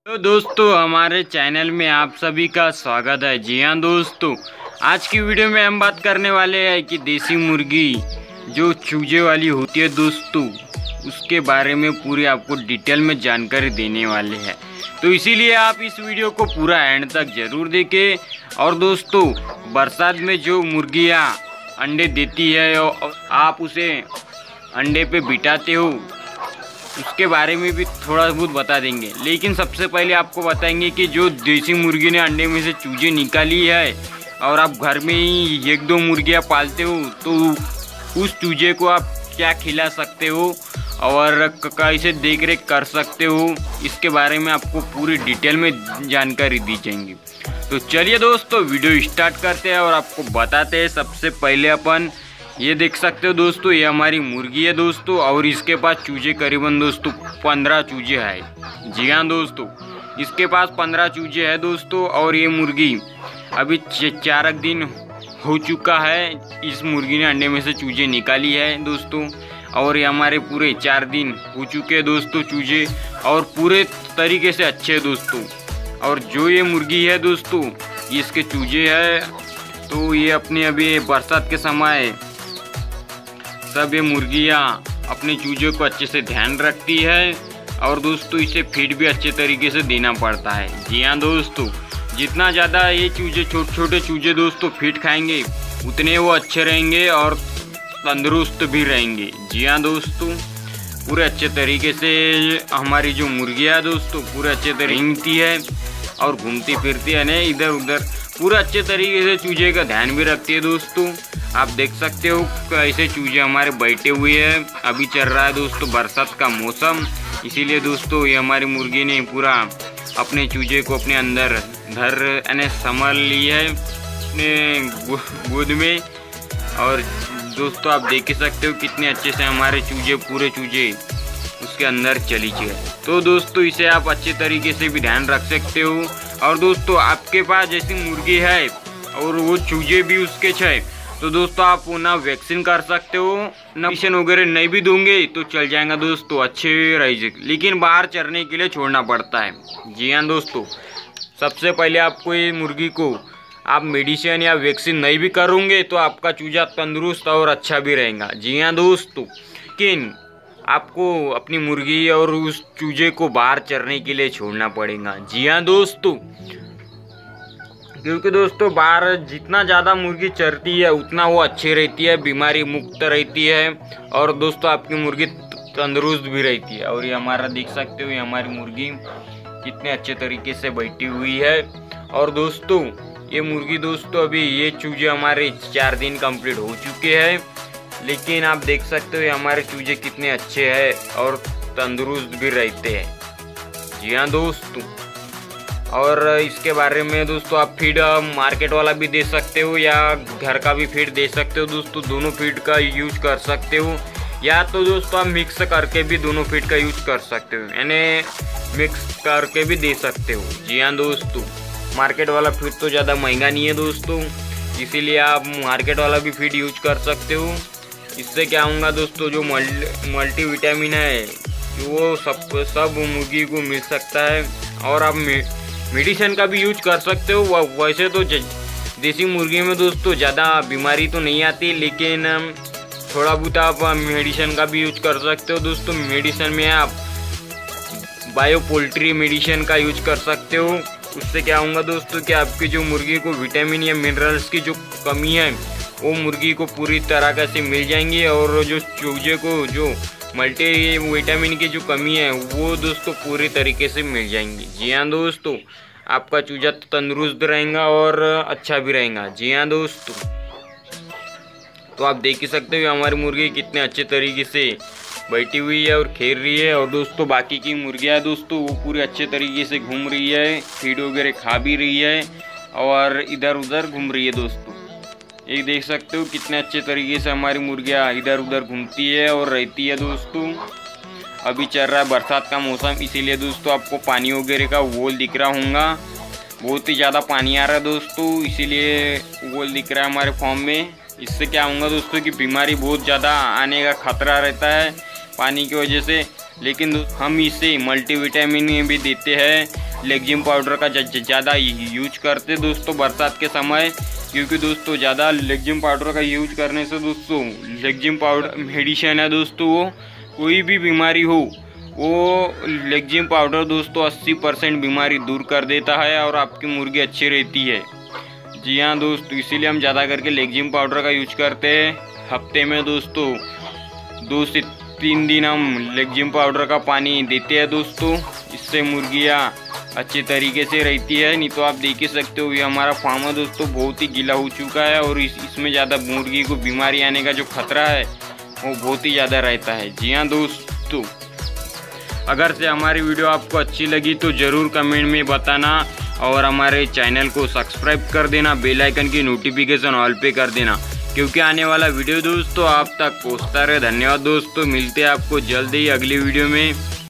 तो दोस्तों हमारे चैनल में आप सभी का स्वागत है। जी हाँ दोस्तों, आज की वीडियो में हम बात करने वाले हैं कि देसी मुर्गी जो चूजे वाली होती है दोस्तों, उसके बारे में पूरी आपको डिटेल में जानकारी देने वाले हैं। तो इसीलिए आप इस वीडियो को पूरा एंड तक जरूर देखें। और दोस्तों, बरसात में जो मुर्गियाँ अंडे देती है और आप उसे अंडे पे बिठाते हो, उसके बारे में भी थोड़ा बहुत बता देंगे। लेकिन सबसे पहले आपको बताएंगे कि जो देसी मुर्गी ने अंडे में से चूजे निकाली है और आप घर में ही एक दो मुर्गियाँ पालते हो, तो उस चूजे को आप क्या खिला सकते हो और कैसे देख रेख कर सकते हो, इसके बारे में आपको पूरी डिटेल में जानकारी दी जाएंगी। तो चलिए दोस्तों, वीडियो स्टार्ट करते हैं और आपको बताते हैं। सबसे पहले अपन ये देख सकते हो दोस्तों, ये हमारी मुर्गी है दोस्तों, और इसके पास चूजे करीबन दोस्तों 15 चूजे है। जी हाँ दोस्तों, इसके पास 15 चूजे है दोस्तों। और ये मुर्गी अभी 4 दिन हो चुका है, इस मुर्गी ने अंडे में से चूजे निकाली है दोस्तों। और ये हमारे पूरे 4 दिन हो चुके हैं दोस्तों चूजे, और पूरे तरीके से अच्छे हैं दोस्तों। और जो ये मुर्गी है दोस्तों, इसके चूजे है, तो ये अपने अभी बरसात के समय सब ये मुर्गियाँ अपने चूजे को अच्छे से ध्यान रखती है। और दोस्तों, इसे फीड भी अच्छे तरीके से देना पड़ता है। जी हाँ दोस्तों, जितना ज़्यादा ये चूजे छोटे छोटे चूजे दोस्तों फीड खाएंगे, उतने वो अच्छे रहेंगे और तंदुरुस्त भी रहेंगे। जी हाँ दोस्तों, पूरे अच्छे तरीके से हमारी जो मुर्गियाँ दोस्तों पूरे अच्छे तरीके है और घूमती फिरती है ना इधर उधर, पूरा अच्छे तरीके से चूजे का ध्यान भी रखती है दोस्तों। आप देख सकते हो कैसे चूजे हमारे बैठे हुए हैं। अभी चल रहा है दोस्तों बरसात का मौसम, इसीलिए दोस्तों ये हमारी मुर्गी ने पूरा अपने चूजे को अपने अंदर यानी संभाल ली है अपने गोद में। और दोस्तों, आप देख ही सकते हो कितने अच्छे से हमारे चूजे पूरे चूजे उसके अंदर चली गए। तो दोस्तों, इसे आप अच्छे तरीके से भी ध्यान रख सकते हो। और दोस्तों, आपके पास जैसी मुर्गी है और वो चूजे भी उसके है, तो दोस्तों आप वो ना वैक्सीन कर सकते हो, ना इंजेक्शन वगैरह नहीं भी दोगे तो चल जाएगा दोस्तों, अच्छे रहेंगे। लेकिन बाहर चरने के लिए छोड़ना पड़ता है। जी हाँ दोस्तों, सबसे पहले आपको ये मुर्गी को आप मेडिसिन या वैक्सीन नहीं भी करोगे तो आपका चूजा तंदुरुस्त और अच्छा भी रहेगा। जी हाँ दोस्तों, लेकिन आपको अपनी मुर्गी और उस चूजे को बाहर चरने के लिए छोड़ना पड़ेगा। जी हाँ दोस्तों, क्योंकि दोस्तों बाहर जितना ज़्यादा मुर्गी चरती है उतना वो अच्छी रहती है, बीमारी मुक्त रहती है, और दोस्तों आपकी मुर्गी तंदुरुस्त भी रहती है। और ये हमारा देख सकते हो, ये हमारी मुर्गी कितने अच्छे तरीके से बैठी हुई है। और दोस्तों, ये मुर्गी दोस्तों अभी ये चूजे हमारे 4 दिन कंप्लीट हो चुके हैं, लेकिन आप देख सकते हो ये हमारे चूजे कितने अच्छे हैं और तंदुरुस्त भी रहते हैं। जी हाँ दोस्तों, और इसके बारे में दोस्तों आप फीड मार्केट वाला भी दे सकते हो या घर का भी फीड दे सकते हो दोस्तों, दोनों फीड का यूज कर सकते हो। या तो दोस्तों आप मिक्स करके भी दोनों फीड का यूज कर सकते हो, यानी मिक्स करके भी दे सकते हो। जी हाँ दोस्तों, मार्केट वाला फीड तो ज़्यादा महंगा नहीं है दोस्तों, इसीलिए आप मार्केट वाला भी फीड यूज कर सकते हो। इससे क्या होगा दोस्तों, जो मल्टी विटामिन है वो सब मुर्गी को मिल सकता है। और आप मेडिसिन का भी यूज कर सकते हो। वैसे तो देसी मुर्गी में दोस्तों ज़्यादा बीमारी तो नहीं आती, लेकिन थोड़ा बहुत आप मेडिसिन का भी यूज कर सकते हो दोस्तों। मेडिसिन में आप बायो पोल्ट्री मेडिसिन का यूज कर सकते हो। उससे क्या होगा दोस्तों कि आपकी जो मुर्गी को विटामिन या मिनरल्स की जो कमी है वो मुर्गी को पूरी तरह से मिल जाएंगी, और जो चूजे को जो मल्टी विटामिन की जो कमी है वो दोस्तों पूरी तरीके से मिल जाएंगी। जी हाँ दोस्तों, आपका चूजा तंदुरुस्त रहेगा और अच्छा भी रहेगा। जी हाँ दोस्तों, तो आप देख ही सकते हो हमारी मुर्गी कितने अच्छे तरीके से बैठी हुई है और खेल रही है। और दोस्तों बाकी की मुर्गियाँ दोस्तों वो पूरे अच्छे तरीके से घूम रही है, फीड वगैरह खा भी रही है और इधर उधर घूम रही है दोस्तों। ये देख सकते हो कितने अच्छे तरीके से हमारी मुर्गियाँ इधर उधर घूमती है और रहती है दोस्तों। अभी चल रहा है बरसात का मौसम, इसीलिए दोस्तों आपको पानी वगैरह का वॉल दिख रहा होगा, बहुत ही ज़्यादा पानी आ रहा है दोस्तों, इसीलिए वॉल दिख रहा है हमारे फार्म में। इससे क्या होगा दोस्तों कि बीमारी बहुत ज़्यादा आने का खतरा रहता है पानी की वजह से। लेकिन हम इसे मल्टीविटामिन भी देते हैं लेगजिम पाउडर का ज़्यादा यूज करते दोस्तों बरसात के समय, क्योंकि दोस्तों ज़्यादा लेगजिम पाउडर का यूज करने से दोस्तों लेगजिम पाउडर मेडिसिन है दोस्तों, वो कोई भी बीमारी हो वो लेगजिम पाउडर दोस्तों 80% बीमारी दूर कर देता है और आपकी मुर्गी अच्छी रहती है। जी हाँ दोस्तों, इसीलिए हम ज़्यादा करके लेगजिम पाउडर का यूज करते हैं। हफ्ते में दोस्तों 2 से 3 दिन हम लेगजिम पाउडर का पानी देते हैं दोस्तों, इससे मुर्गियाँ अच्छे तरीके से रहती है। नहीं तो आप देख ही सकते हो ये हमारा फार्म है दोस्तों बहुत ही गीला हो चुका है और इसमें ज़्यादा मुर्गी को बीमारी आने का जो खतरा है वो बहुत ही ज़्यादा रहता है। जी हाँ दोस्तों, अगर से हमारी वीडियो आपको अच्छी लगी तो ज़रूर कमेंट में बताना और हमारे चैनल को सब्सक्राइब कर देना, बेल आइकन की नोटिफिकेशन ऑल पे कर देना, क्योंकि आने वाला वीडियो दोस्तों आप तक पहुँचता रहे। धन्यवाद दोस्तों, मिलते हैं आपको जल्द ही अगली वीडियो में।